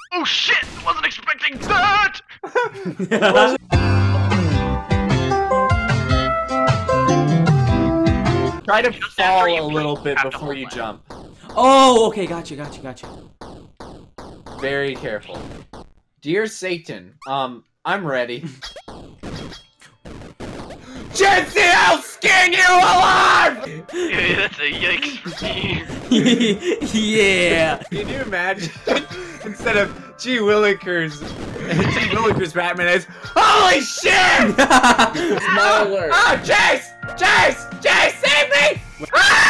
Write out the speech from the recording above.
Oh shit! I wasn't expecting that! Try to Just fall after a you little blink, bit you have to before hold you left. jump. Oh, okay, gotcha. Very careful. Dear Satan, I'm ready. Jesse, I'll skin you alive! Yeah, that's a yikes for me. Yeah. Can you imagine? Instead of Gee Willikers Batman is holy shit! Small alert. Oh, Chase! Chase! Chase, save me! Ah!